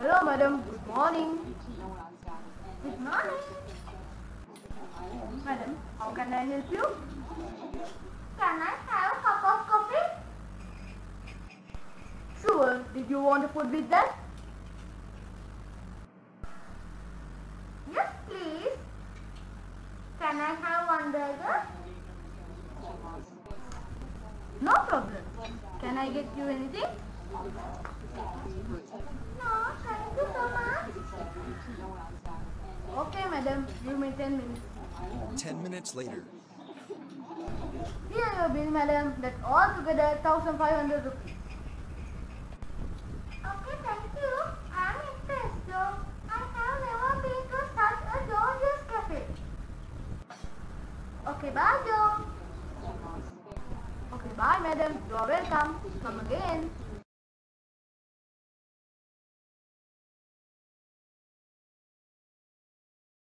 Hello, madam. Good morning. Good morning. Madam, how can I help you? Can I have a cup of coffee? Sure. Did you want food with that? Yes, please. Can I have one burger? No problem. Can I get you anything? No, thank you so much. Okay, madam. Give me 10 minutes. 10 minutes later. Here your bill, madam. That's all together 1,500 rupees. Okay, thank you. I'm impressed though. I have never been to such a gorgeous cafe. Okay, bye, Joe. Okay, bye, madam. You are welcome. Come again.